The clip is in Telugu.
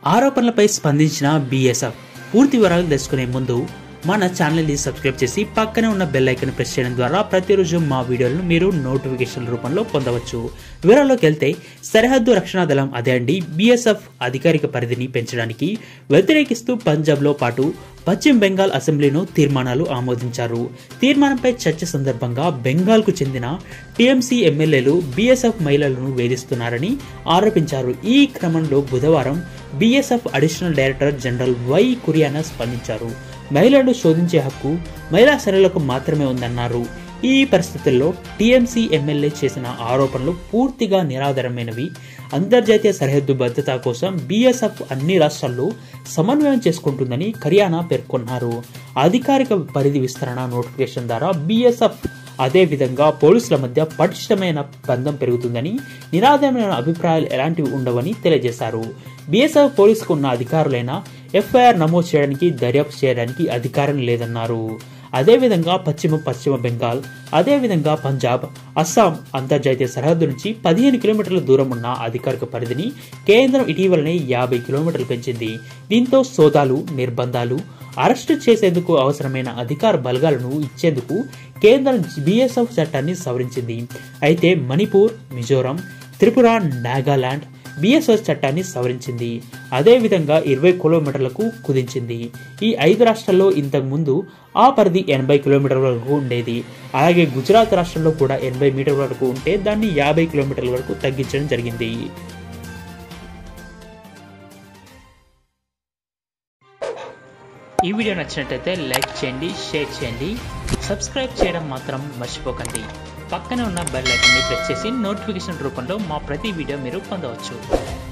ఆరోపణలపై స్పందించిన బీఎస్ఎఫ్. పూర్తి వివరాలు తెలుసుకునే ముందు మన ఛానల్ని సబ్స్క్రైబ్ చేసి పక్కనే ఉన్న బెల్ ఐకాన్ ప్రెస్ చేయడం ద్వారా ప్రతిరోజు మా వీడియోలను మీరు నోటిఫికేషన్ రూపంలో పొందవచ్చు. వివరాల్లోకి వెళ్తే సరిహద్దు రక్షణ దళం బీఎస్ఎఫ్ అధికారిక పరిధిని పెంచడానికి వ్యతిరేకిస్తూ పంజాబ్లో పాటు పశ్చిమ బెంగాల్ అసెంబ్లీలో తీర్మానాలు ఆమోదించారు. తీర్మానంపై చర్చ సందర్భంగా బెంగాల్కు చెందిన టీఎంసీ ఎమ్మెల్యేలు బీఎస్ఎఫ్ మహిళలను వేధిస్తున్నారని ఆరోపించారు. ఈ క్రమంలో బుధవారం BSF additional director general Y కురియానా స్పందించారు. మహిళలను శోధించే హక్కు మహిళా శరీరాలకు మాత్రమే ఉందన్నారు. ఈ పరిస్థితుల్లో టీఎంసీ ఎమ్మెల్యే చేసిన ఆరోపణలు పూర్తిగా నిరాధారమైనవి. అంతర్జాతీయ సరిహద్దు భద్రత కోసం బీఎస్ఎఫ్ అన్ని రాష్ట్రాల్లో సమన్వయం చేసుకుంటుందని కరియానా పేర్కొన్నారు. అధికారిక పరిధి విస్తరణ నోటిఫికేషన్ ద్వారా బీఎస్ఎఫ్ అదేవిధంగా పోలీసుల మధ్య పటిష్టమైన బంధం పెరుగుతుందని, నిరాధారమైన అభిప్రాయాలు ఎలాంటివి ఉండవని తెలియజేశారు. బీఎస్ఎఫ్ పోలీసుకు ఉన్న అధికారులైన ఎఫ్ఐఆర్ నమోదు చేయడానికి, దర్యాప్తు చేయడానికి అధికారం లేదన్నారు. అదేవిధంగా పశ్చిమ బెంగాల్, అదేవిధంగా పంజాబ్, అస్సాం అంతర్జాతీయ సరిహద్దు నుంచి 15 కిలోమీటర్ల దూరం ఉన్న అధికారిక పరిధిని కేంద్రం ఇటీవలనే 50 కిలోమీటర్లు పెంచింది. దీంతో సోదాలు, నిర్బంధాలు, అరెస్టు చేసేందుకు అవసరమైన అధికార బలగాలను ఇచ్చేందుకు కేంద్రం బీఎస్ఎఫ్ చట్టాన్ని సవరించింది. అయితే మణిపూర్, మిజోరం, త్రిపుర, నాగాలాండ్ బీఎస్ఎఫ్ చట్టాన్ని సవరించింది. అదేవిధంగా 20 కిలోమీటర్లకు కుదించింది. ఈ 5 రాష్ట్రాల్లో ఇంతకు ముందు ఆ పరిధి 80 కిలోమీటర్ల వరకు ఉండేది. అలాగే గుజరాత్ రాష్ట్రంలో కూడా 80 మీటర్ల వరకు ఉంటే దాన్ని 50 కిలోమీటర్ల వరకు తగ్గించడం జరిగింది. ఈ వీడియో నచ్చినట్లయితే లైక్ చేయండి, షేర్ చేయండి, సబ్స్క్రైబ్ చేయడం మాత్రం మర్చిపోకండి. పక్కనే ఉన్న బెల్ ఐకాన్ని ప్రెస్ చేసి నోటిఫికేషన్ రూపంలో మా ప్రతి వీడియో మీరు పొందవచ్చు.